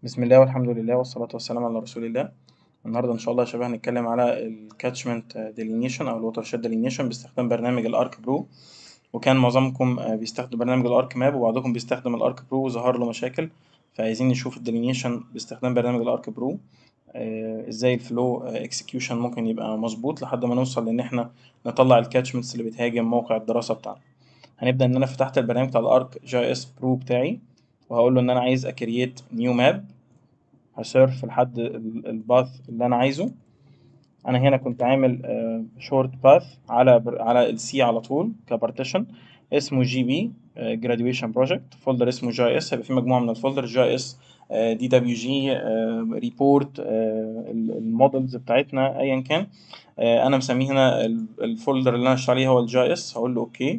بسم الله والحمد لله والصلاة والسلام على رسول الله. النهاردة إن شاء الله يا شباب هنتكلم على الكاتشمنت ديلينيشن أو الوترشيد ديلينيشن باستخدام برنامج الأرك برو. وكان معظمكم بيستخدم برنامج الأرك ماب وبعضكم بيستخدم الأرك برو وظهر له مشاكل، فعايزين نشوف الديلينيشن باستخدام برنامج الأرك برو. ازاي الفلو اكسكيوشن ممكن يبقى مظبوط لحد ما نوصل لان احنا نطلع الكاتشمنتس اللي بتهاجم موقع الدراسة بتاعنا. هنبدأ ان انا فتحت البرنامج بتاع الارك جي اس برو بتاعي، وهقول له ان انا عايز اكرييت نيو ماب. هسيرف لحد الباث اللي انا عايزه. انا هنا كنت عامل شورت باث على السي على طول كبارتيشن، اسمه جي بي جراديويشن بروجكت. فولدر اسمه جي اس، هيبقى في مجموعه من الفولدر جي اس، دي دبليو جي، ريبورت، المودلز بتاعتنا ايا كان. انا مسميه هنا الفولدر اللي انا هشتغل عليه هو الجي اس. هقول له اوكي.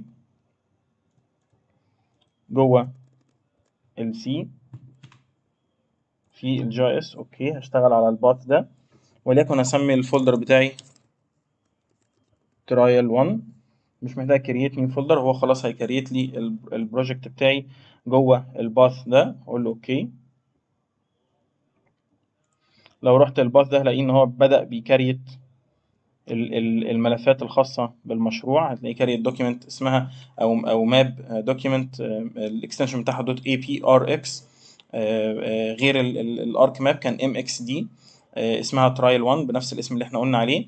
جوه السي في الجي اس، اوكي هشتغل على الباث ده، وليكن اسمي الفولدر بتاعي ترايل 1. مش محتاج كرييت نيو فولدر، هو خلاص هيكريت لي البروجكت بتاعي جوه الباث ده. اقول له اوكي. لو رحت الباث ده هلاقي ان هو بدأ بيكريت الملفات الخاصة بالمشروع. هتلاقي كاري دوكيمنت اسمها او ماب دوكيمنت، الاكستنشن بتاعها دوت اي بي ار اكس. غير الارك ماب كان ام اكس دي، اسمها ترايل 1 بنفس الاسم اللي احنا قلنا عليه.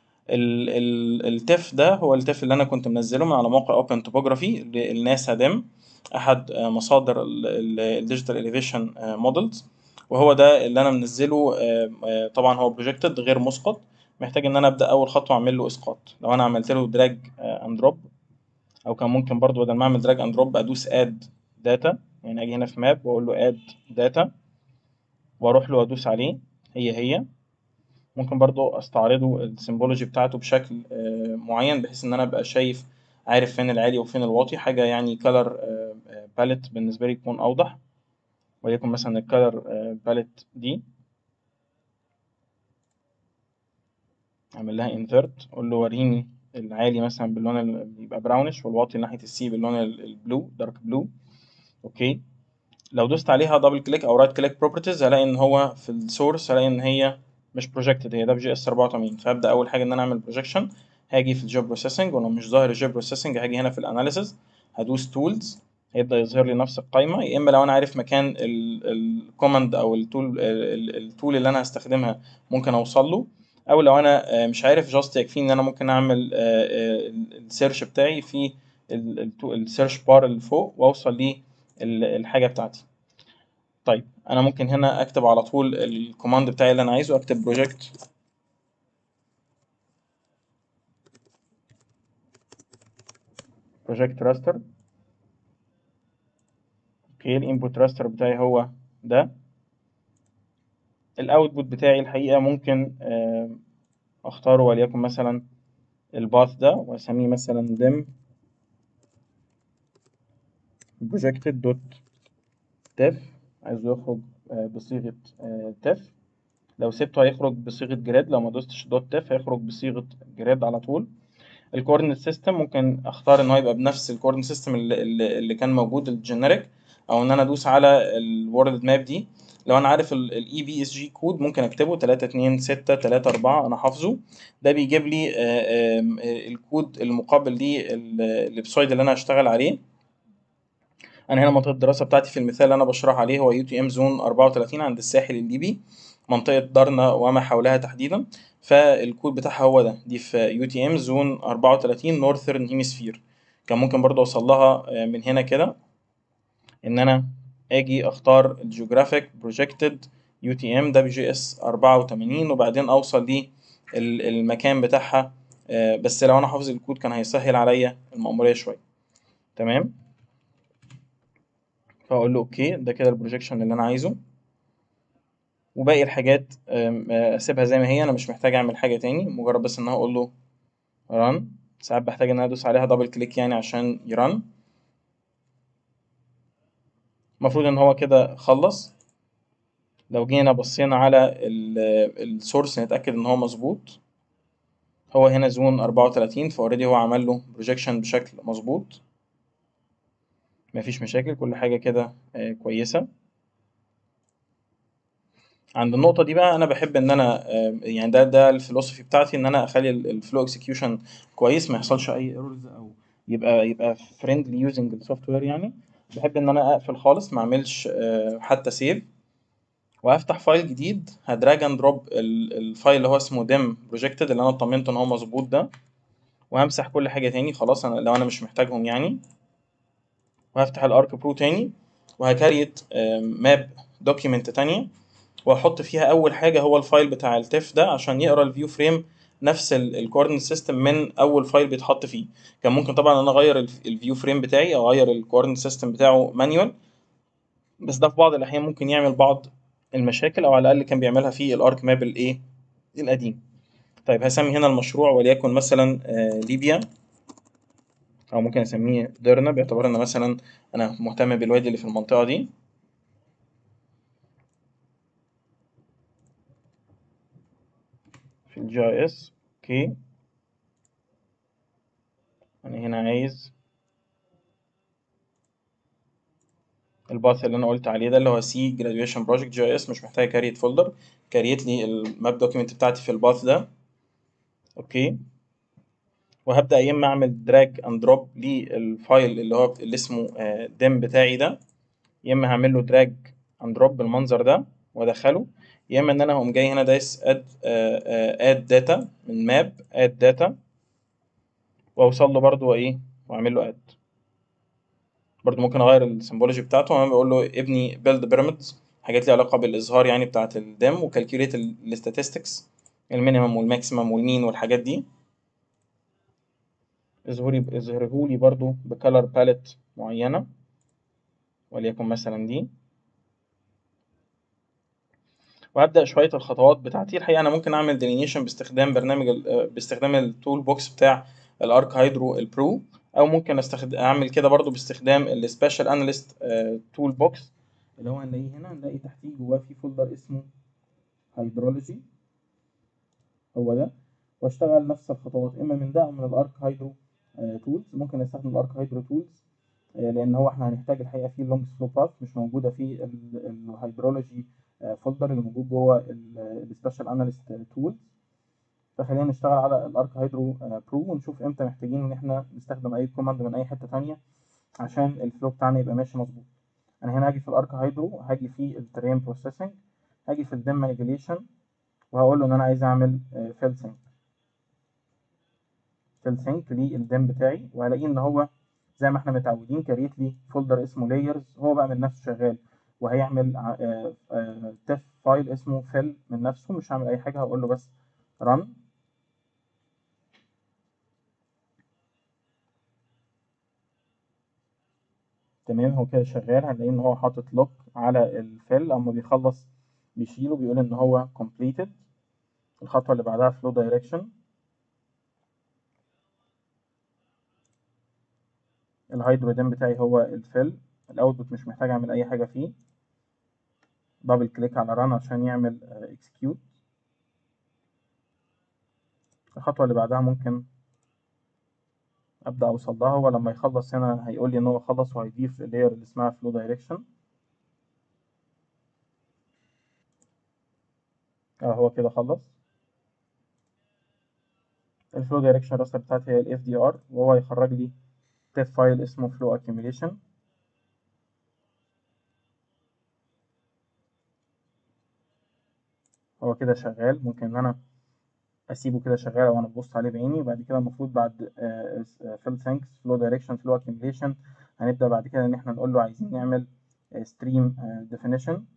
التف ده هو التف اللي انا كنت منزله من على موقع اوبن توبوجرافي للناسا ديم، احد مصادر الديجيتال اليفيشن مودلز. وهو ده اللي انا منزله. طبعا هو بروجكتد غير مسقط، محتاج ان انا ابدا اول خطوه اعمل له اسقاط. لو انا عملت له دراج اند دروب، او كان ممكن برضو بدل ما اعمل دراج اند دروب ادوس اد داتا، يعني اجي هنا في ماب واقول له اد داتا واروح له وادوس عليه. هي ممكن برضو استعرضه السيمبولوجي بتاعته بشكل معين، بحيث ان انا ابقى شايف عارف فين العالي وفين الواطي. حاجه يعني كلر باليت بالنسبه لي يكون اوضح. وليكن مثلا الكلر باليت دي اعمل لها انفيرت، اقول له وريني العالي مثلا باللون اللي بيبقى براونش، والواطي ناحيه السي باللون البلو دارك بلو. اوكي. لو دوست عليها دبل كليك او رايت كليك بروبرتيز هلاقي ان هو في السورس، هلاقي ان هي مش بروجكتد، هي دبليو اس 84. فابدا اول حاجه ان انا اعمل بروجكشن. هاجي في الجوب بروسيسنج، ولو مش ظاهر الجوب بروسيسنج هاجي هنا في الاناليسز، هدوس تولز، هيبدا يظهر لي نفس القائمه. يا اما لو انا عارف مكان الكوماند او التول اللي انا هستخدمها ممكن اوصل له، او لو انا مش عارف جاست يكفي ان انا ممكن اعمل السيرش بتاعي في السيرش بار اللي فوق واوصل للحاجه بتاعتي. طيب انا ممكن هنا اكتب على طول الكوماند بتاعي اللي انا عايزه، اكتب بروجكت راستر. اوكي. الانبوت راستر بتاعي هو ده. الاوتبوت بتاعي الحقيقه ممكن اختاره، وليكن مثلا الباث ده واسميه مثلا dim projected دوت def. عايزه يخرج بصيغه def. لو سبته هيخرج بصيغه جريد، لو ما دوستش دوت def هيخرج بصيغه جريد على طول. الكوردينيت سيستم ممكن اختار ان هو يبقى بنفس الكوردينيت سيستم اللي كان موجود الجينيريك، او ان انا ادوس على الورلد ماب دي. لو انا عارف الاي بي اس جي كود ممكن اكتبه 3 2 6 3 4، انا حافظه. ده بيجيب لي الكود المقابل للويب اللي انا هشتغل عليه. انا هنا منطقه الدراسه بتاعتي في المثال اللي انا بشرح عليه هو يو تي ام زون 34 عند الساحل الليبي، منطقه درنا وما حولها تحديدا. فالكود بتاعها هو ده، دي في يو تي ام زون 34 نورثرن هيمسفير. كان ممكن برضه اوصل لها من هنا كده، ان انا اجي اختار الجيوغرافيك بروجكتد يو تي ام دبليو جي اس 84 وبعدين اوصل المكان بتاعها. بس لو انا حافظ الكود كان هيسهل عليا المأمورية شوية. تمام. فاقول له اوكي، ده كده البروجكشن اللي انا عايزه. وباقي الحاجات اسيبها زي ما هي، انا مش محتاج اعمل حاجه تاني، مجرد بس ان انا اقول له ران. ساعات بحتاج ان انا ادوس عليها دبل كليك يعني عشان يرن. المفروض ان هو كده خلص. لو جينا بصينا على السورس نتاكد ان هو مظبوط. هو هنا زون 34، فاوريدي هو عمل له بروجكشن بشكل مظبوط، مفيش مشاكل، كل حاجه كده كويسه. عند النقطة دي بقى أنا بحب إن أنا يعني ده الفلوسفي بتاعتي، إن أنا أخلي الفلو اكسكيوشن كويس، ما يحصلش أي ايرورز، أو يبقى فريندلي يوزنج السوفت وير يعني. بحب إن أنا أقفل خالص، ما أعملش حتى سيف، وهفتح فايل جديد، هدراج اند دروب الفايل اللي هو اسمه ديم بروجكتد اللي أنا اطمنت إن هو مظبوط ده، وهمسح كل حاجة تاني خلاص أنا لو أنا مش محتاجهم يعني، وهفتح الارك برو تاني، وهكريت ماب دوكيمنت تانية، وهحط فيها اول حاجه هو الفايل بتاع التف ده عشان يقرا الفيو فريم نفس الكوردينيت سيستم من اول فايل بيتحط فيه. كان ممكن طبعا انا اغير الفيو فريم بتاعي او اغير الكوردينيت سيستم بتاعه مانيوال، بس ده في بعض الاحيان ممكن يعمل بعض المشاكل، او على الاقل كان بيعملها في الارك ماب الايه القديم. طيب هسمي هنا المشروع وليكن مثلا ليبيا، او ممكن اسميه ديرنا باعتبار ان مثلا انا مهتم بالوادي اللي في المنطقه دي. في الجي اي اس، اوكي. انا هنا عايز الباث اللي انا قلت عليه ده اللي هو سي جراديويشن بروجكت جي اس، مش محتاج كاريت فولدر، كاريت لي الماب دوكيمنت بتاعتي في الباث ده، اوكي. وهبدا يا اما اعمل دراج اند دروب للفايل اللي هو اللي اسمه ديم بتاعي ده، يا اما هعمل له دراج اند دروب بالمنظر ده وادخله، يا اما ان انا هقوم جاي هنا دايس اد داتا من ماب اد داتا، واوصل له برده وايه واعمل له اد. برضو ممكن اغير السيمبولوجي بتاعته، انا بقول له ابني بيلد بيراميدز، حاجات ليها علاقه بالاظهار يعني بتاعه الدم، وكالكوليت الاستاتستكس المينيمم والماكسيمم والمين والحاجات دي. اظهره لي برضو بكالر باليت معينه، وليكن مثلا دي. وهبدا شويه الخطوات بتاعتي. الحقيقه انا ممكن اعمل ديلينيشن باستخدام باستخدام التول بوكس بتاع الارك هيدرو البرو، او ممكن اعمل كده برضو باستخدام السبيشال اناليست تول بوكس اللي هو هنلاقيه هنا، هنلاقي تحتيه جواه في فولدر اسمه هيدرولوجي، هو ده. واشتغل نفس الخطوات اما من ده او من الارك هيدرو تولز. ممكن استخدم الارك هيدرو تولز لان هو احنا هنحتاج الحقيقه فيه اللونج سلو باث مش موجوده في الهيدرولوجي فولدر اللي موجود جوه السبيشال اناليست تولز. فخلينا نشتغل على الارك هيدرو برو ونشوف امتى محتاجين ان احنا نستخدم اي كوماند من اي حته ثانيه عشان الفلو بتاعنا يبقى ماشي مظبوط. انا هنا هاجي في الارك هيدرو، هاجي في الترين بروسيسنج، هاجي في الدم مانيبيوليشن، وهقول له ان انا عايز اعمل فيل سينك للدم بتاعي، وهلاقيه ان هو زي ما احنا متعودين كريت لي فولدر اسمه layers، هو بقى من نفسه شغال وهيعمل تف فايل اسمه فيل من نفسه. مش هعمل اي حاجه، هقول له بس run. تمام، هو كده شغال. هنلاقيه ان هو حاطط لوك على الفيل، اما بيخلص بيشيله بيقول ان هو completed. الخطوه اللي بعدها flow direction. الهيدرودين بتاعي هو الفيل، الاوتبوت مش محتاج اعمل اي حاجه فيه. دبل كليك على ران عشان يعمل اكسكيوت. الخطوه اللي بعدها ممكن ابدا اوصل لها، هو لما يخلص هنا هيقول لي ان هو خلص وهيضيف اللاير اللي اسمها فلو دايركشن. هو كده خلص. الفلو دايركشن راستر بتاعتي هي الاف دي ار، وهو هيخرج لي تيف فايل اسمه فلو اكيوميليشن. هو كده شغال، ممكن ان انا اسيبه كده شغال او انا ببص عليه بعيني. بعد كده المفروض بعد فيل ثانكس فلو دايركشن فلو اكيوميليشن هنبدا بعد كده ان احنا نقول له عايزين نعمل ستريم ديفينيشن.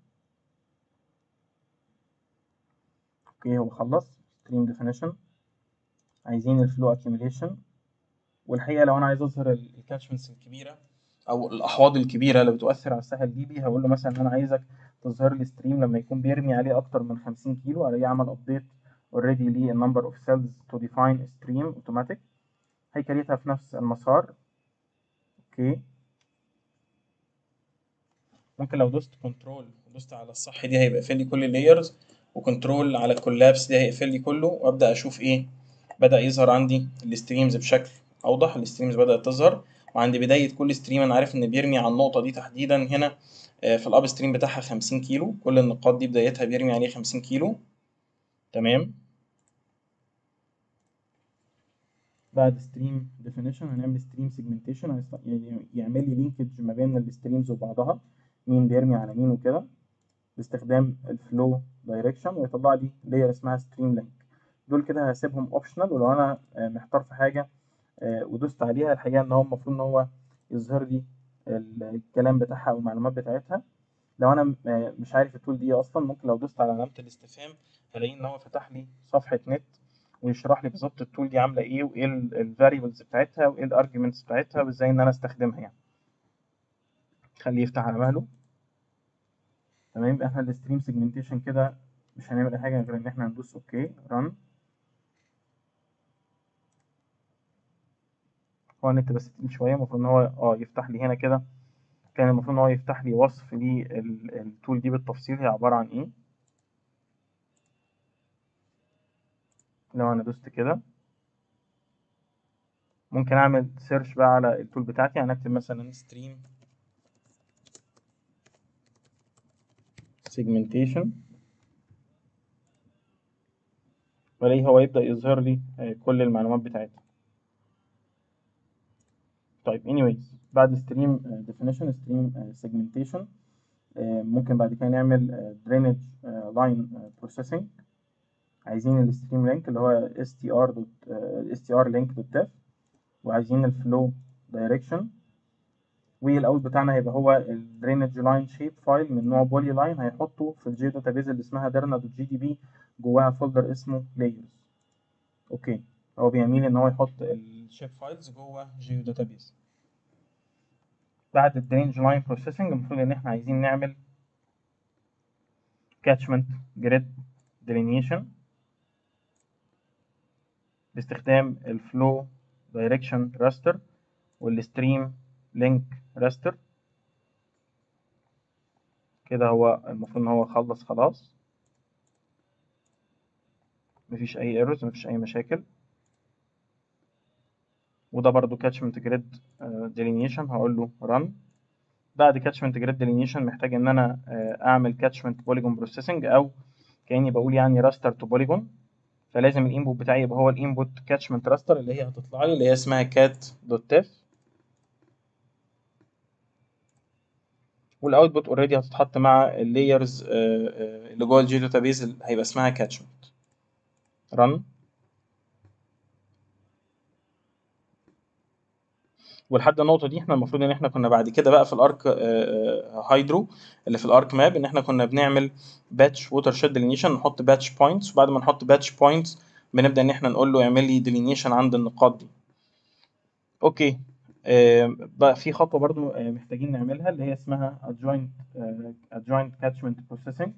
اوكي هو خلص ستريم ديفينيشن. عايزين الفلو اكيوميليشن. والحقيقه لو انا عايز اظهر الكاتشمنتس الكبيره او الاحواض الكبيره اللي بتؤثر على الساحل الليبي، هقول له مثلا ان انا عايزك تظهر لي ستريم لما يكون بيرمي عليه اكتر من 50 كيلو. الاقيه عمل ابديت اوريدي للنمبر اوف سيلز تو ديفاين ستريم اوتوماتيك، هيكريتها في نفس المسار. اوكي. ممكن لو دوست كنترول ودوست على الصح دي هيبقى يقفل لي كل اللايرز، وكنترول على الكولابس دي هيقفل لي كله، وابدا اشوف ايه بدأ يظهر عندي الستريمز بشكل اوضح. الستريمز بدأت تظهر، وعند بداية كل ستريم أنا عارف إن بيرمي على النقطة دي تحديدا هنا في الأب ستريم بتاعها 50 كيلو، كل النقاط دي بدايتها بيرمي عليه 50 كيلو. تمام. بعد ستريم ديفينيشن هنعمل ستريم سيجمنتيشن، يعني يعمل لي لينكج ما بين الستريمز وبعضها، مين بيرمي على مين وكده، باستخدام الفلو دايركشن، ويطلع لي لاير اسمها ستريم لينك. دول كده هسيبهم اوبشنال، ولو انا محتار في حاجه ودوست عليها، الحقيقه ان هو المفروض ان هو يظهر لي الكلام بتاعها او المعلومات بتاعتها. لو انا مش عارف التول دي اصلا، ممكن لو دوست على علامه الاستفهام هلاقي ان هو فتح لي صفحه نت ويشرح لي بالظبط التول دي عامله ايه، وايه الفاريبلز بتاعتها، وايه الارجيومنتس بتاعتها، وازاي ان انا استخدمها يعني. خليه يفتح على مهله. تمام. يبقى احنا الستريم سيجمنتيشن كده مش هنعمل اي حاجه غير ان احنا هندوس اوكي ران. هو النت بس تقيل شويه، المفروض ان هو يفتح لي هنا كده. كان المفروض ان هو يفتح لي وصف للتول دي بالتفصيل هي عباره عن ايه. لو انا دوست كده ممكن اعمل سيرش بقى على التول بتاعتي، يعني اكتب مثلا ستريم سيجمنتيشن، والاقيه هو يبدا يظهر لي كل المعلومات بتاعتها. طيب anyways، بعد ستريم ديفينيشن ستريم سيجمنتيشن ممكن بعد كده نعمل درينج لاين بروسيسنج. عايزين الستريم لينك اللي هو str link.tf، وعايزين الفلو دايركشن، والاوت بتاعنا هيبقى هو الدرينج لاين شيب فايل من نوع بولي لاين، هيحطه في الجي داتابيز اللي اسمها derna.gdb، جواها فولدر اسمه layers. اوكي، هو بيعمل ان هو يحط الشيب فايلز جوه جيو داتابيز. بعد الدرينج لاين بروسيسنج المفروض ان احنا عايزين نعمل catchment grid delineation باستخدام الفلو دايركشن راستر والستريم لينك راستر. كده هو المفروض ان هو خلص خلاص، مفيش اي ايرورز، مفيش اي مشاكل. وده برضو catchment grid delineation، هقول له run. بعد catchment grid delineation محتاج ان انا اعمل catchment polygon processing، او كاني بقول يعني raster to polygon. فلازم الانبوت بتاعي يبقى هو الانبوت catchment raster اللي هي هتطلع لي، اللي هي اسمها cat.tf، والاوتبوت اوريدي هتتحط مع اللايرز اللي جوه الجي داتابيز اللي هيبقى اسمها catchment. run. ولحد النقطه دي احنا المفروض ان احنا كنا بعد كده بقى في الارك هايدرو اللي في الارك ماب، ان احنا كنا بنعمل باتش ووتر شيد ديلينيشن، نحط باتش بوينتس، وبعد ما نحط باتش بوينتس بنبدا ان احنا نقول له اعمل لي ديلينيشن عند النقاط دي. اوكي. بقى في خطوه برضو محتاجين نعملها، اللي هي اسمها adjoint catchment processing.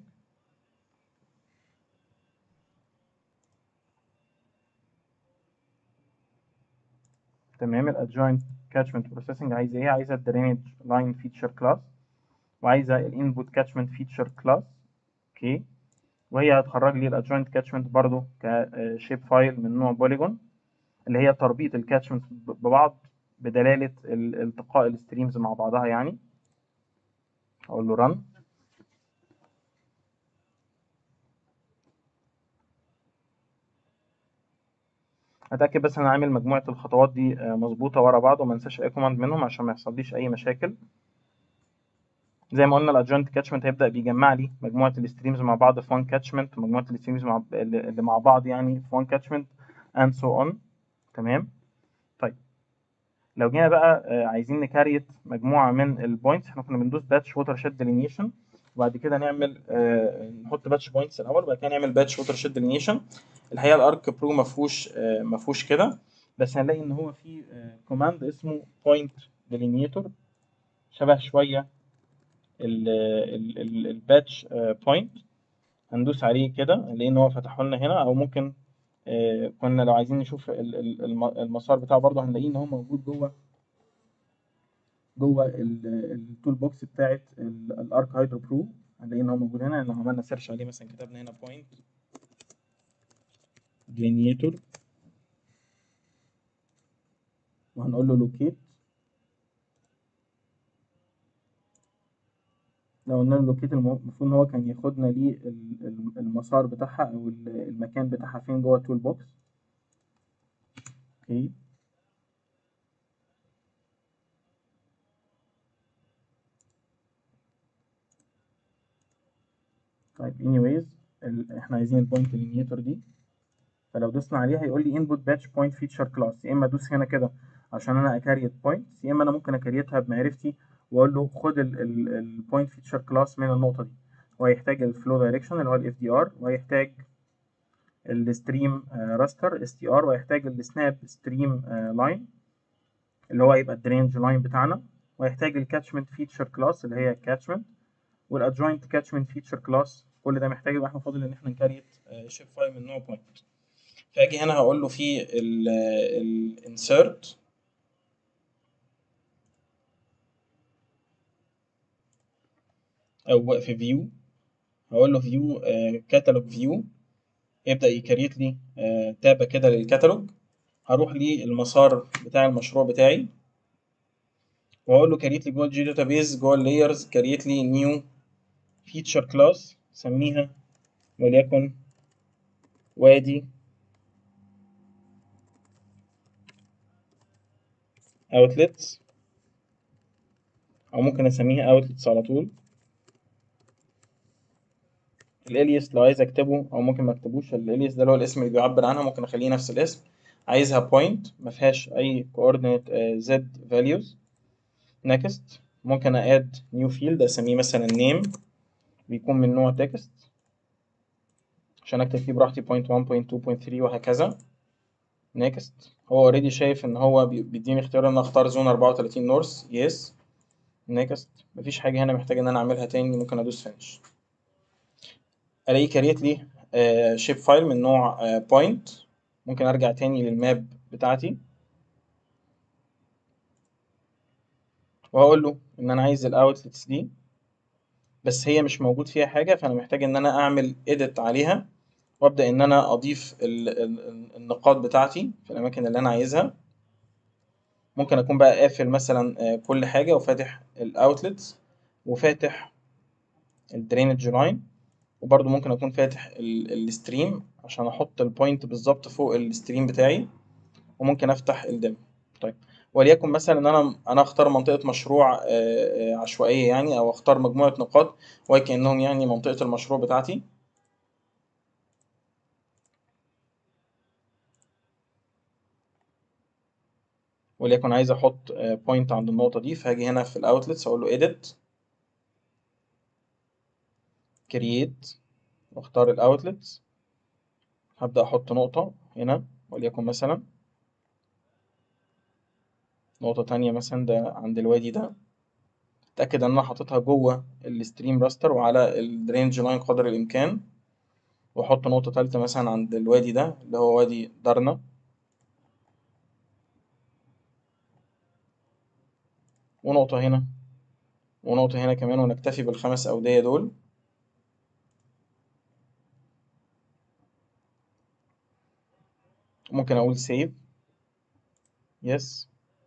تمام. الادجوينت كاتشمنت بروسيسنج عايزه ايه؟ عايزه الدرينج لاين فيتشر كلاس، وعايزه الانبوت كاتشمنت فيتشر كلاس. اوكي. وهي هتخرج لي الادجوينت كاتشمنت برضو كشيب فايل من نوع بوليجون، اللي هي تربيط الكاتشمنت ببعض بدلاله التقاء الستريمز مع بعضها يعني. اقول له رن. اتاكد بس ان انا عامل مجموعه الخطوات دي مظبوطه ورا بعض، وما انساش اي كوماند منهم عشان ما يحصليش اي مشاكل. زي ما قلنا الادجوينت كاتشمنت هيبدا بيجمع لي مجموعه الستريمز مع بعض في وان كاتشمنت، ومجموعه الستريمز اللي مع بعض يعني في وان كاتشمنت اند سو اون. تمام. طيب لو جينا بقى عايزين نكريت مجموعه من البوينتس، احنا كنا بندوس باتش ووتر شيد ديلينيشن، وبعد كده نعمل نحط باتش بوينتس الاول، وبعد كده نعمل باتش ووتر شيد ديلينيشن. الحقيقه الارك برو ما فيهوش كده، بس هنلاقي ان هو في كوماند اسمه بوينت ديلينيتور، شبه شويه الباتش بوينت. هندوس عليه كده نلاقي ان هو فتحه لنا هنا، او ممكن كنا لو عايزين نشوف المسار بتاعه برضه هنلاقيه ان هو موجود جوه التول بوكس بتاعت الارك هايدرو برو. هنلاقي ان هو موجود هنا، لو عملنا سيرش عليه مثلا كتبنا هنا بوينت ديلينيتور وهنقول له لوكيت، لو قلنا له لوكيت المفروض ان هو كان ياخدنا ليه المسار بتاعها او المكان بتاعها فين جوه التول بوكس. اوكي طيب anyways احنا عايزين البوينت لينيتور دي، فلو دوسنا عليها هيقول لي input batch point feature class. يا اما ادوس هنا كده عشان انا اكريت بوينتس، يا اما انا ممكن اكريتها بمعرفتي واقول له خد البوينت فيتشر كلاس من النقطه دي، وهيحتاج الفلو دايركشن اللي هو الاف دي ار، وهيحتاج الستريم راستر اس تي ار، وهيحتاج السناب ستريم لاين اللي هو يبقى الدرينج لاين بتاعنا، وهيحتاج الكاتشمنت فيتشر كلاس اللي هي كاتشمنت، والادجوينت كاتشمنت فيتشر كلاس. كل ده محتاج يبقى احنا فاضل ان احنا نكريت شيب فايل من نوع بوينت. فاجي هنا هقول له في الانسيرت او في فيو، هقول له فيو كاتالوج فيو، يبدا يكريت لي تابه كده للكتالوج. هروح للمسار بتاع المشروع بتاعي واقول له كريت لي جوه الجي داتابيز جوه اللايرز، كريت لي نيو فيتشر كلاس سميها وليكن وادي اوتلتس، او ممكن اسميها اوتلتس على طول. الالياس لو عايز اكتبه او ممكن ما اكتبوش، الالياس ده اللي هو الاسم اللي بيعبر عنها، ممكن اخليه نفس الاسم. عايزها بوينت ما فيهاش اي coordinate زد values. next ممكن اد نيو فيلد اسميه مثلا name، بيكون من نوع تكست عشان اكتب فيه براحتي point 1 point 2 point 3 وهكذا. next هو اوريدي شايف ان هو بيديني اختيار ان اختار زون 34 نورث، يس. next مفيش حاجه هنا محتاج ان انا اعملها تاني، ممكن ادوس finish. الاقي كريت لي شيب فايل من نوع بوينت. ممكن ارجع تاني للماب بتاعتي وهقول له ان انا عايز الاوتلتس دي، بس هي مش موجود فيها حاجه، فانا محتاج ان انا اعمل edit عليها وابدا ان انا اضيف النقاط بتاعتي في الاماكن اللي انا عايزها. ممكن اكون بقى قافل مثلا كل حاجه وفاتح الاوتلتس وفاتح الدرينج لاين، وبرده ممكن اكون فاتح الستريم عشان احط البوينت بالظبط فوق الستريم بتاعي، وممكن افتح الدم. طيب وليكن مثلا ان انا اختار منطقه مشروع عشوائيه يعني، او اختار مجموعه نقاط وكانهم يعني منطقه المشروع بتاعتي. وليكن عايز احط بوينت عند النقطه دي، فهاجي هنا في الاوتلتس اقول له edit create واختار الاوتلتس. هبدا احط نقطه هنا وليكن مثلا نقطه تانية مثلا ده عند الوادي ده، اتاكد ان انا حاططها جوه الستريم راستر وعلى الرينج لاين قدر الامكان، واحط نقطه ثالثه مثلا عند الوادي ده اللي هو وادي درنا، ونقطه هنا ونقطه هنا كمان، ونكتفي بالخمس اوديه دول. ممكن اقول سيف يس،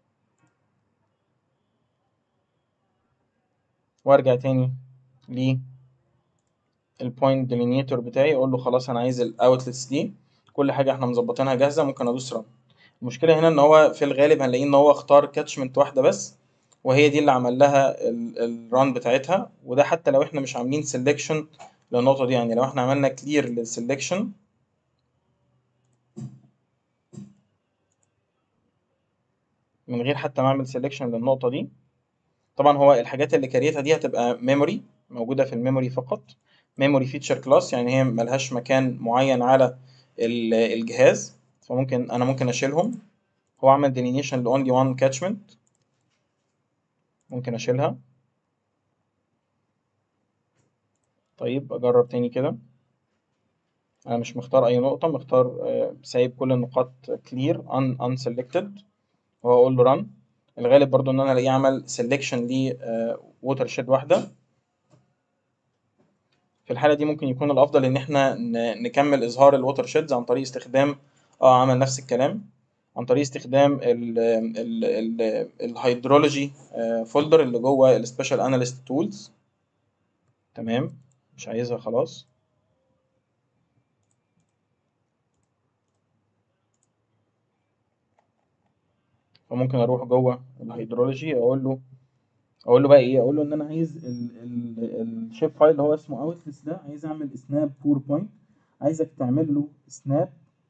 وارجع تاني للبوينت ديلينيتور بتاعي، اقول له خلاص انا عايز الاوتلتس دي، كل حاجه احنا مظبطينها جاهزه، ممكن ادوس رن. المشكله هنا ان هو في الغالب هنلاقيه ان هو اختار كاتشمنت واحده بس، وهي دي اللي عمل لها الران بتاعتها. وده حتى لو احنا مش عاملين سيلكشن للنقطه دي، يعني لو احنا عملنا كلير للسيلكشن من غير حتى ما اعمل سيلكشن للنقطه دي، طبعا هو الحاجات اللي كريتها دي هتبقى ميموري موجوده في الميموري فقط، ميموري فيتشر كلاس، يعني هي ملهاش مكان معين على الجهاز، فممكن انا ممكن اشيلهم. هو عمل ديلينيشن لاونلي وان كاتشمنت، ممكن اشيلها. طيب اجرب تاني كده، انا مش مختار اي نقطه، مختار سايب كل النقاط كلير unselected، وهقول له ران. الغالب برضو ان انا الاقيه عمل سيلكشن ل ووتر شيد واحده. في الحالة دي ممكن يكون الأفضل إن إحنا نكمل إظهار الووتر شيدز عن طريق استخدام عمل نفس الكلام، عن طريق استخدام الهيدرولوجي فولدر اللي جوه السبيشال اناليست تولز. تمام، مش عايزها خلاص. فممكن اروح جوه الهيدرولوجي، اقول له بقى ايه، اقول له ان انا عايز الشيب فايل اللي هو اسمه اوتلس ده، عايز اعمل سناب بور بوينت، عايزك تعمل له سناب،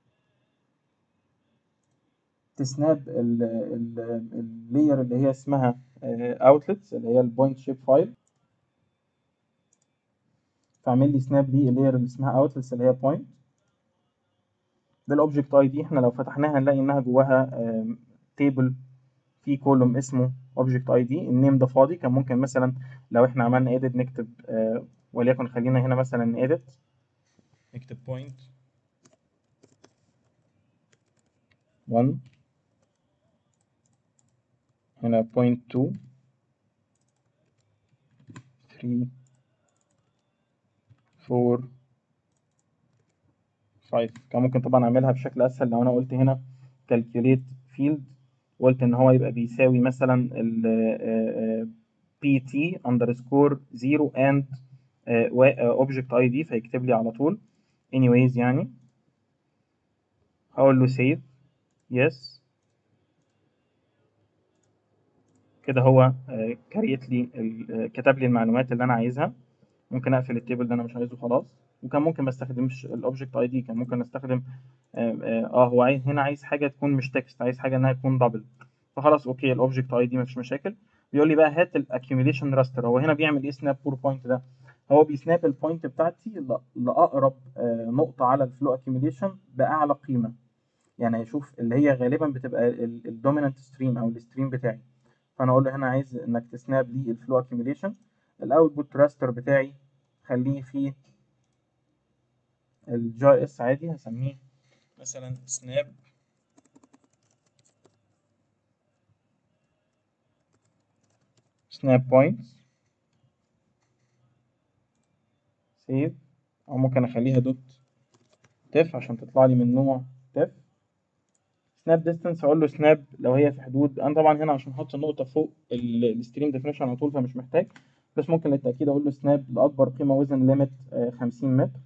تسناب اللاير اللي هي اسمها اوتلتس اللي هي البوينت شيب فايل. فاعمل لي سناب دي اللاير اللي اسمها اوتلتس اللي هي بوينت بالاوبجكت اي دي. احنا لو فتحناها هنلاقي انها جواها تيبل في كولوم اسمه اوبجكت اي دي. النيم ده فاضي، كان ممكن مثلا لو احنا عملنا ايديت نكتب وليكن خلينا هنا مثلا ايديت، نكتب بوينت 1، هنا بوينت 2، 3، 4، 5. كان ممكن طبعا اعملها بشكل اسهل لو انا قلت هنا calculate field، قلت ان هو يبقى بيساوي مثلا ال pt underscore 0 and object id، فيكتب لي على طول anyways يعني. هقول له save yes، كده هو كريت لي كتب لي المعلومات اللي انا عايزها. ممكن اقفل التيبل ده، انا مش عايزه خلاص. وكان ممكن ما استخدمش الاوبجكت اي دي، كان ممكن استخدم هو عايز هنا، عايز حاجه تكون مش تكست، عايز حاجه انها تكون دبل. فخلاص اوكي، الاوبجكت اي دي مفيش مشاكل. بيقول لي بقى هات الاكيوميليشن راستر. هو هنا بيعمل ايه سناب بور بوينت ده؟ هو بيسناب البوينت بتاعتي لاقرب نقطه على الفلو اكيوميليشن باعلى قيمه. يعني هيشوف اللي هي غالبا بتبقى الدومينانت ستريم او الستريم بتاعي. فانا اقول له هنا عايز انك تسناب لي الفلو اكيوميليشن. الاوتبوت راستر بتاعي خليه فيه الجي اس عادي، هسميه مثلا سناب بوينتس سيف، او ممكن اخليها دوت تف عشان تطلع لي من نوع تف. سناب ديستانس اقول له سناب لو هي في حدود، انا طبعا هنا عشان احط النقطه فوق الستريم ديفينيشن على طول فمش محتاج، بس ممكن للتاكيد اقول له سناب لاكبر قيمه وزن ليميت 50 متر.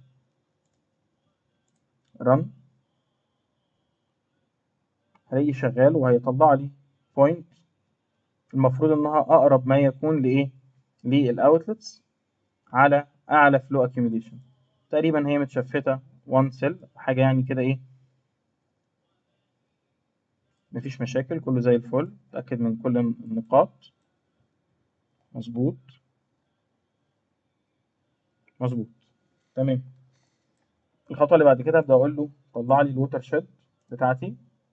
رن، هلاقيه شغال وهيطلع لي بوينت المفروض انها اقرب ما يكون لايه، للاوتلتس على اعلى فلو اكيوميليشن. تقريبا هي متشفته 1 سيل حاجه يعني كده ايه، مفيش مشاكل، كله زي الفل. اتاكد من كل النقاط. مظبوط، مظبوط، تمام. الخطوه اللي بعد كده ابدا اقول له طلع لي الووتر شيد بتاعتي.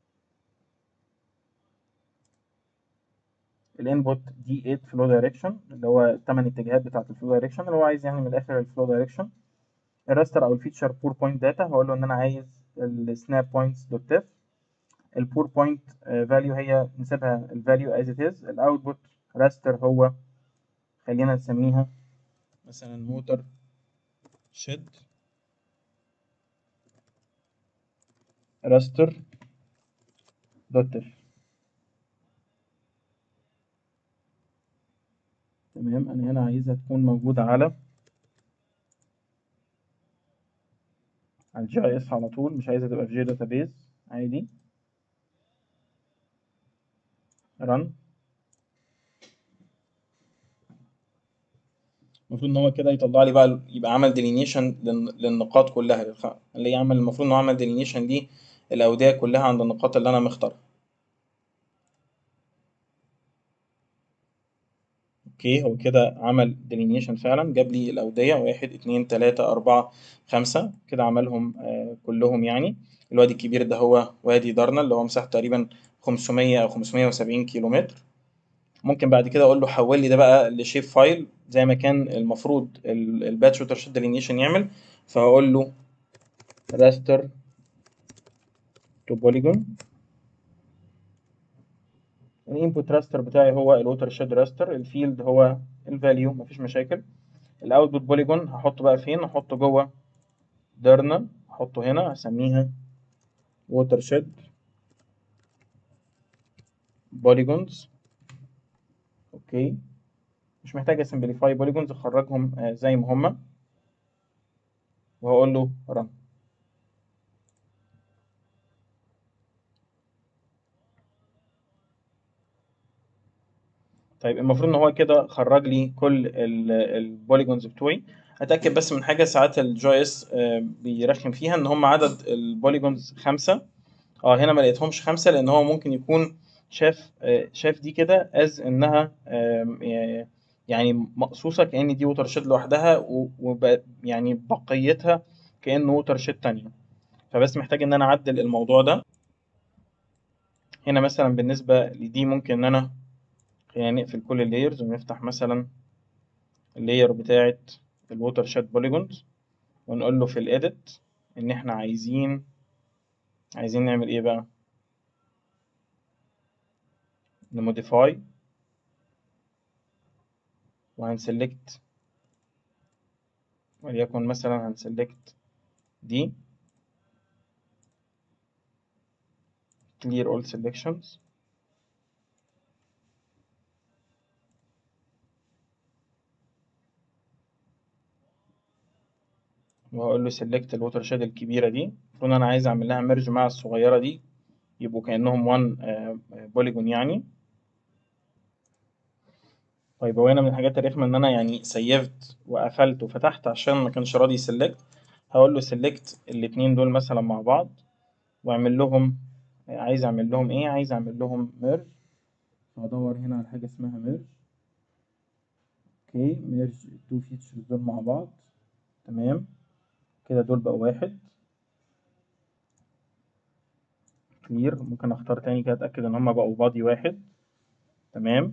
الانبوت دي 8 فلو دايركشن اللي هو الثمان اتجاهات بتاعت الفلو دايركشن، اللي هو عايز يعني من الاخر الفلو دايركشن. الراستر او الفيتشر بور بوينت داتا، هقول له ان انا عايز السناب بوينتس دوت تف. البور بوينت فاليو هي نسيبها الفاليو از ات از. الاوتبوت راستر هو خلينا نسميها مثلا ووتر شيد راستر دوت تف. تمام، انا هنا عايزها تكون موجودة على الجي اي اس على طول، مش عايزها تبقى في جي داتابيز عادي. رن. المفروض ان هو كده يطلع لي بقى، يبقى عمل ديلينيشن للنقاط كلها، اللي يعمل المفروض انه عمل ديلينيشن دي الاودية كلها عند النقاط اللي انا مختارها. اوكي، هو كده عمل ديلينيشن فعلا، جاب لي الاودية 1 2 3 4 5 كده، عملهم كلهم يعني. الوادي الكبير ده هو وادي دارنا اللي هو مساحته تقريبا 500 او 570 كيلو متر. ممكن بعد كده اقول له حول لي ده بقى لشيب فايل زي ما كان المفروض الباتش ووتر شيد ديلينيشن يعمل. فهقول له راستر تو بوليجون. الانبوت راستر بتاعي هو الووتر شيد راستر، الفيلد هو الفاليو، مفيش مشاكل. الاوتبوت بوليجون هحطه بقى فين؟ هحطه جوه دارنا، هحطه هنا هسميها ووتر شيد بوليجونز. اوكي، مش محتاج اسمبليفاي بوليجونز، اخرجهم زي ما هما، وهقول له run. طيب المفروض ان هو كده خرج لي كل البوليجونز بتوعي. اتاكد بس من حاجه، ساعات الجي اس بيرخم فيها ان هم عدد البوليجونز 5. هنا ما لقيتهمش 5 لان هو ممكن يكون شاف دي كده از انها يعني مقصوصه كأن دي ووتر شيد لوحدها، يعني بقيتها كأنه ووتر شيد تانية. فبس محتاج ان انا اعدل الموضوع ده. هنا مثلا بالنسبه لدي ممكن ان انا يعني نقفل كل اللايرز ونفتح مثلا اللاير بتاعه الووتر شيد بوليجونز، ونقول له في الاديت ان احنا عايزين نعمل ايه بقى، نموديفاي، وهنسلكت وليكن مثلا هنسلكت دي clear all selections، وهقول له select الووتر شيد الكبيرة دي. المفروض انا عايز اعمل لها ميرج مع الصغيرة دي، يبقوا كأنهم one بوليجون يعني. طيب هو هنا من الحاجات الرخمة ان انا يعني سيفت وقفلت وفتحت عشان ما كانش راضي يسلكت. هقول له select الاتنين دول مثلا مع بعض، واعمل لهم عايز اعمل لهم ايه، عايز اعمل لهم ميرج. فهدور هنا على حاجة اسمها ميرج. اوكي، ميرج التو فيتشرز دول مع بعض. تمام كده دول بقوا واحد. كلير، ممكن اختار تاني كده اتاكد ان هما بقوا بادي واحد. تمام.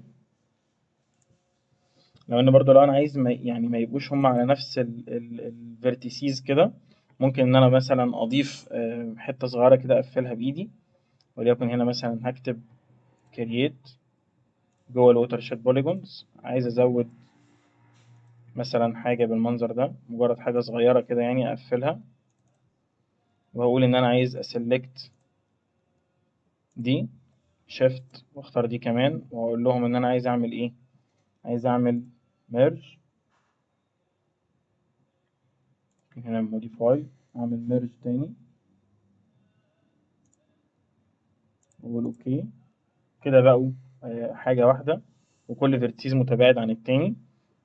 لو انا عايز يعني ما يبقوش هما على نفس الفيرتيسيز كده، ممكن ان انا مثلا اضيف حته صغيره كده اقفلها بايدي. وليكن هنا مثلا هكتب كرييت جوه الووتر شيد بوليجونز، عايز ازود مثلا حاجه بالمنظر ده، مجرد حاجه صغيره كده يعني اقفلها. وهقول ان انا عايز اسلكت دي شيفت، واختار دي كمان، واقول لهم ان انا عايز اعمل ايه، عايز اعمل ميرج. هنا موديفاي، اعمل ميرج تاني، واقول اوكي. كده بقوا حاجة واحدة، وكل فيرتيز متباعد عن التاني.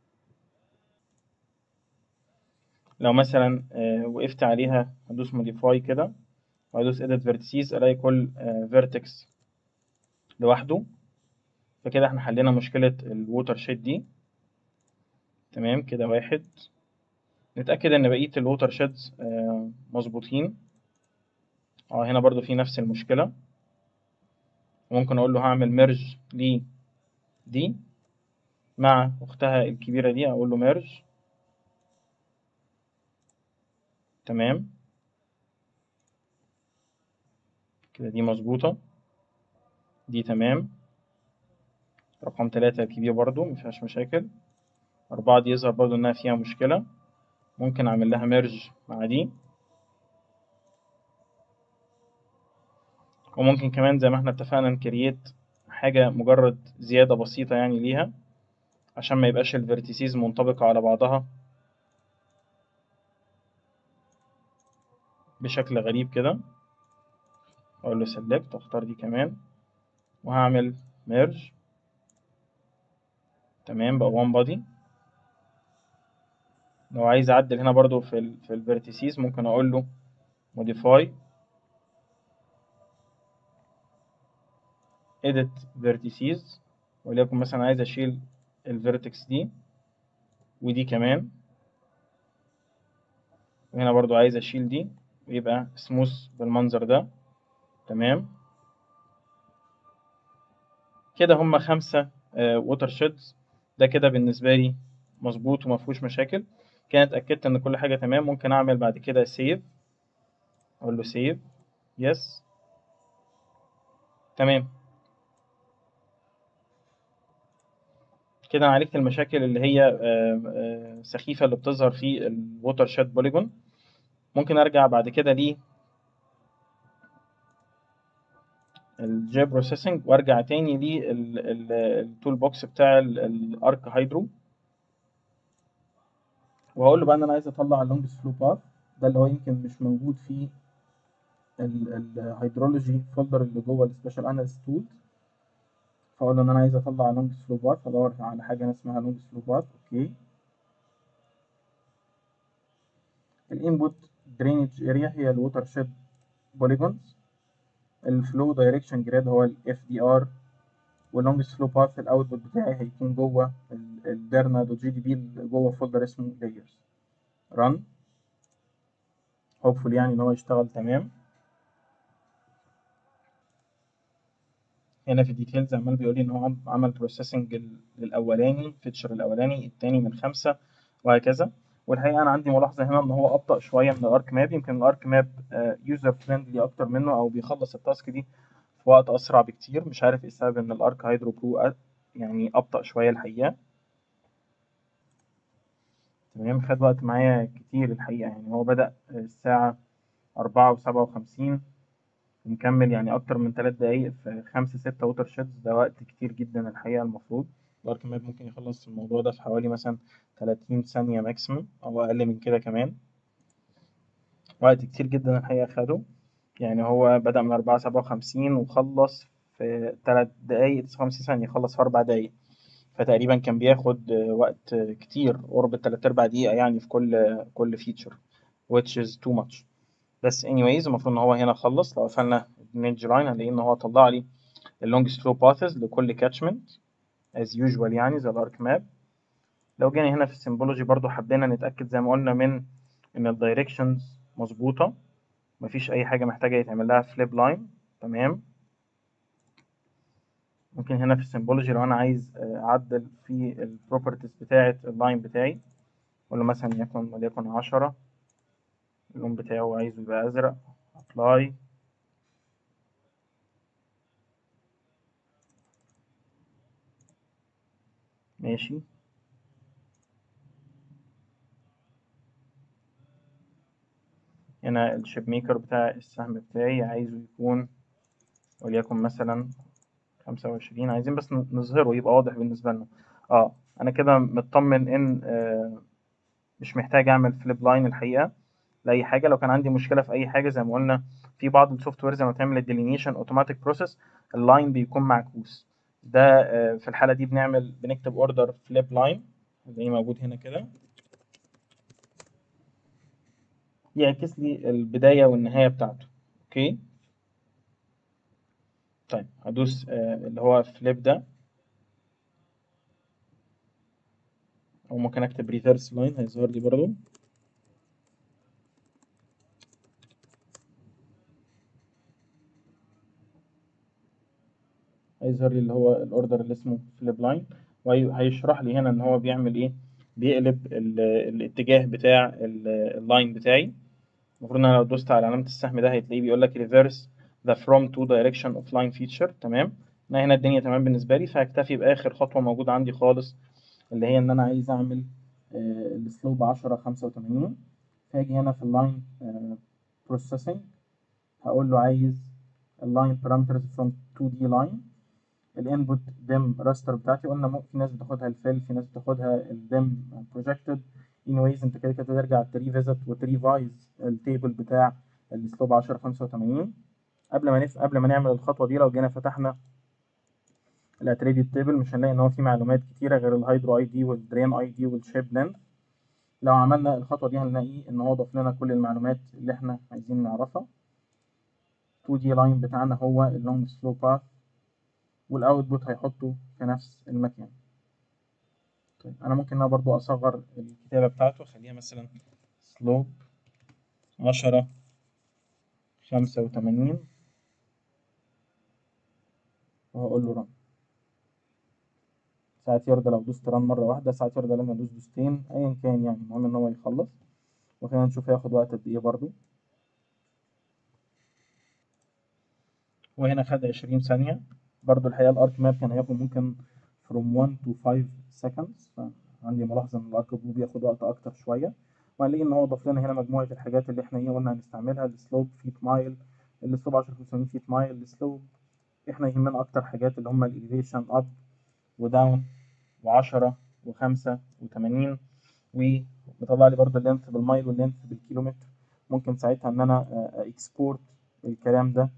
لو مثلا وقفت عليها هدوس موديفاي كده، وهدوس edit vertices، الاقي كل فيرتكس لوحده. فكده احنا حلينا مشكلة الووتر شيد دي. تمام كده واحد. نتأكد ان بقية الووتر شيدز مظبوطين. هنا برضو في نفس المشكلة. ممكن اقول له هعمل ميرج دي مع اختها الكبيرة دي، اقول له ميرج. تمام كده دي مظبوطة، دي تمام. رقم 3 الكبير برضو مفيهاش مشاكل. 4 دي يظهر برضو انها فيها مشكلة، ممكن اعمل لها ميرج مع دي. وممكن كمان زي ما احنا اتفقنا نكريت حاجة مجرد زيادة بسيطة يعني ليها، عشان ما يبقاش الفيرتيسيز منطبقة على بعضها بشكل غريب كده. اقول له سيلكت، اختار دي كمان، وهعمل ميرج. تمام بقى وان بادي. لو عايز اعدل هنا برضو في الفيرتيسيز، ممكن اقول له موديفاي edit vertices، وليكن مثلا عايز اشيل الفيرتكس دي ودي كمان، وهنا برضو عايز اشيل دي ويبقى سموث بالمنظر ده. تمام كده هما 5 ووتر شيدز. ده كده بالنسبة لي مظبوط ومفهوش مشاكل. كده اتأكدت ان كل حاجة تمام. ممكن اعمل بعد كده سيف، اقول له سيف يس. تمام كده انا عالجت المشاكل اللي هي سخيفة اللي بتظهر في الووتر شيد بوليجون. ممكن ارجع بعد كده الجي بروسيسنج وارجع تاني للتول بوكس بتاع الارك هيدرو، وهقول له بقى ان انا عايز اطلع اللونجست فلو باث، ده اللي هو يمكن مش موجود في الهيدرولوجي فولدر اللي جوه السبيشال اناليست تولز. فاقول له ان انا عايز اطلع لونجست فلو باث، ادور على حاجه اسمها لونجست فلو باث. اوكي. الانبوت درينج اريا هي الووتر شيد بوليجونز. الفلو دايركشن جريد هو الاف دي ار. واللونجست فلو باث الاوتبوت بتاعي هيكون جوه الديرنا دوت جي دي بي جوه فولدر اسمه لايرز. ران. هوبفول يعني ان هو يشتغل تمام. هنا في الديتيلز عمال بيقول لي ان هو عمل بروسيسنج للاولاني، فيتشر الاولاني، التاني من 5 وهكذا. والحقيقه انا عندي ملاحظه هنا ان هو ابطا شويه من الارك ماب. يمكن الارك ماب يوزر فريندلي اكتر منه، او بيخلص التاسك دي في وقت اسرع بكتير. مش عارف ايه السبب ان الارك هيدرو برو يعني ابطا شويه الحقيقه. تمام. خد وقت معايا كتير الحقيقه، يعني هو بدأ الساعه 4:57 ومكمل يعني أكتر من 3 دقايق في 5 6 ووتر شيدز. ده وقت كتير جدا الحقيقة. المفروض الأرك ماب ممكن يخلص الموضوع ده في حوالي مثلا 30 ثانية ماكسيمم أو أقل من كده كمان. وقت كتير جدا الحقيقة خده. يعني هو بدأ من 4:57 وخلص في 3 دقايق 59 ثانية، خلص في 4 دقايق. فتقريبا كان بياخد وقت كتير، قرب ال3/4 دقيقة يعني في كل فيتشر which is too much. بس anyways المفروض ان هو هنا خلص. لو قفلنا الميدج لاين هنلاقي ان هو طلع لي اللونج سلو باثز لكل كاتشمنت as usual يعني زي الارك ماب. لو جينا هنا في السيمبولوجي برضو حبينا نتأكد زي ما قلنا من ان الدايركشنز مظبوطة، مفيش اي حاجة محتاجة يتعمل لها فليب لاين. تمام. ممكن هنا في السيمبولوجي لو انا عايز اعدل في البروبرتيز بتاعة اللاين بتاعي، اقول له مثلا وليكن 10، اللون بتاعه عايزه يبقى ازرق، ابلاي. ماشي. هنا الشيب ميكر بتاع السهم بتاعي عايزه يكون وليكن مثلا 25. عايزين بس نظهره يبقى واضح بالنسبة لنا. انا كده مطمن ان مش محتاج اعمل فليب لاين الحقيقة لأي حاجة. لو كان عندي مشكلة في أي حاجة زي ما قلنا في بعض السوفت ويرز لما تعمل الديلينيشن اوتوماتيك بروسيس اللاين بيكون معكوس. ده في الحالة دي بنكتب اوردر فليب لاين زي موجود هنا كده، يعكس لي البداية والنهاية بتاعته. اوكي. طيب هدوس اللي هو فليب ده، او ممكن اكتب ريفرس لاين هيظهر لي برضو. هيظهر لي اللي هو الاوردر اللي اسمه فليب لاين، وهيشرح لي هنا ان هو بيعمل ايه. بيقلب الاتجاه بتاع اللاين بتاعي. المفروض ان انا لو دوست على علامة السهم ده هتلاقيه بيقول لك reverse the from to direction of line feature. تمام. انا هنا الدنيا تمام بالنسبة لي، فهكتفي باخر خطوة موجودة عندي خالص، اللي هي ان انا عايز اعمل السلوب 10:85. فاجي هنا في اللاين processing، هقول له عايز اللاين parameters from 2D line. الانبوت ديم راستر بتاعتي قلنا في ناس بتاخدها الفيل، في ناس بتاخدها الديم بروجكتد. anyways انت كده كده ترجع تريفيزت وتريفايز التيبل بتاع السلوب 10:85. قبل ما نعمل الخطوه دي، لو جينا فتحنا الاتريبيوت تيبل مش هنلاقي ان هو في معلومات كتيره غير الهيدرو اي دي والدرين اي دي والشيب لينث. لو عملنا الخطوه دي هنلاقي ان هو ضاف لنا كل المعلومات اللي احنا عايزين نعرفها. 2 دي لاين بتاعنا هو اللونج سلو باث، والاوتبوت هيحطه في نفس المكان. طيب انا ممكن انا برضو اصغر الكتابه بتاعته، اخليها مثلا سلوب 10:85 وهقول له رن. ساعات يرضى لو دوست رن مره واحده، ساعات يرضى لما ادوس دوستين، ايا كان يعني المهم ان هو يخلص. وخلينا نشوف هياخد وقت قد ايه برضو. وهنا خد 20 ثانيه. برضو الحقيقه الارك ماب كان هياخد ممكن from 1 to 5 seconds، فعندي ملاحظه ان الارك بلو بياخد وقت اكتر شويه. وهنلاقي ان هو ضاف لنا هنا مجموعه الحاجات اللي احنا قلنا هنستعملها. السلوب فيت مايل، السلوب 10:85 فيت مايل، السلوب احنا يهمنا اكتر حاجات اللي هم الاليفيشن اب وداون و10 و5 و80، وبطلع لي برضه اللينث بالمايل واللينث بالكيلومتر. ممكن ساعتها ان انا اكسبورت الكلام ده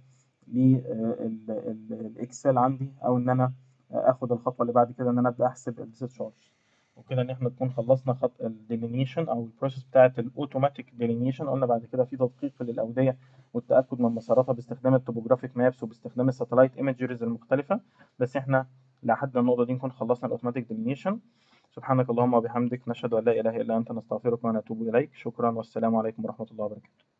للاكسل عندي، او ان انا اخد الخطوه اللي بعد كده ان انا ابدا احسب الديسشارج. وكده ان احنا نكون خلصنا خط الديلينيشن او البروسيس بتاعه الاوتوماتيك ديلينيشن. قلنا بعد كده في تدقيق للاوديه والتاكد من مساراتها باستخدام التوبوجرافيك مابس وباستخدام الساتلايت ايمجريز المختلفه. بس احنا لحد النقطه دي نكون خلصنا الاوتوماتيك ديلينيشن. سبحانك اللهم وبحمدك، نشهد ان لا اله الا انت، نستغفرك ونتوب اليك. شكرا والسلام عليكم ورحمه الله وبركاته.